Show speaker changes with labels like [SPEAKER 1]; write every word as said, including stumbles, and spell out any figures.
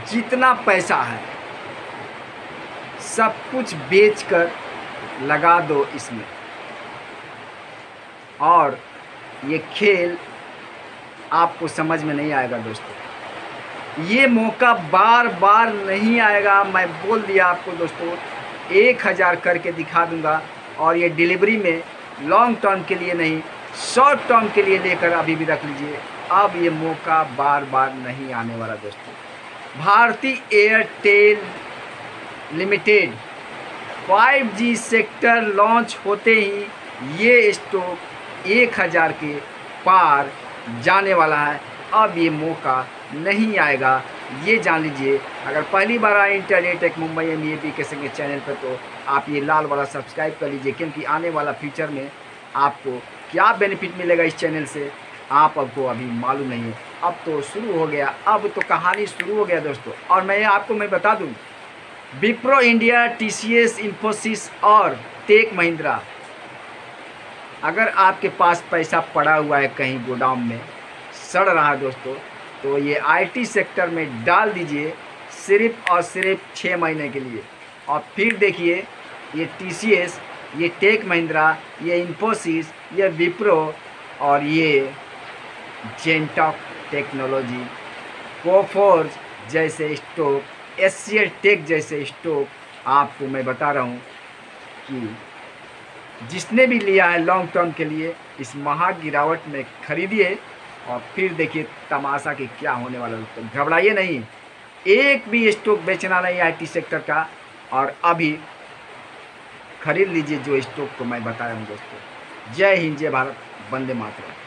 [SPEAKER 1] जितना पैसा है सब कुछ बेचकर लगा दो इसमें, और ये खेल आपको समझ में नहीं आएगा दोस्तों। ये मौका बार बार नहीं आएगा। मैं बोल दिया आपको दोस्तों, एक हज़ार करके दिखा दूंगा, और ये डिलीवरी में लॉन्ग टर्म के लिए नहीं, शॉर्ट टर्म के लिए लेकर अभी भी रख लीजिए। अब ये मौका बार बार नहीं आने वाला दोस्तों। Bharti Airtel limited five G sector launch होते ही ये स्टॉक एक हज़ार के पार जाने वाला है। अब ये मौका नहीं आएगा, ये जान लीजिए। अगर पहली बार आए internet tech Mumbai M A P के संगे चैनल पर, तो आप ये लाल वाला सब्सक्राइब कर लीजिए, क्योंकि आने वाला फ्यूचर में आपको क्या बेनिफिट मिलेगा इस चैनल से आप आपको अभी मालूम नहीं है। अब तो शुरू हो गया, अब तो कहानी शुरू हो गया दोस्तों। और मैं आपको मैं बता दूं, Wipro India, T C S, Infosys और टेक महिंद्रा, अगर आपके पास पैसा पड़ा हुआ है कहीं गोदाम में सड़ रहा है दोस्तों, तो ये आई टी सेक्टर में डाल दीजिए सिर्फ और सिर्फ छः महीने के लिए। और फिर देखिए, ये टी सी एस, ये टेक महिंद्रा, ये इन्फोसिस, ये विप्रो और ये जेंटॉक टेक्नोलॉजी, कोफोर्ज जैसे stock, S C L tech जैसे स्टॉक, आपको मैं बता रहा हूँ कि जिसने भी लिया है लॉन्ग टर्म के लिए, इस महा गिरावट में खरीदिए, और फिर देखिए तमाशा कि क्या होने वाला है। तो घबराइए नहीं, एक भी स्टॉक बेचना नहीं आई टी सेक्टर का, और अभी खरीद लीजिए जो स्टॉक को मैं बता रहा हूँ दोस्तों। जय हिंद, जय भारत, वंदे मातरम।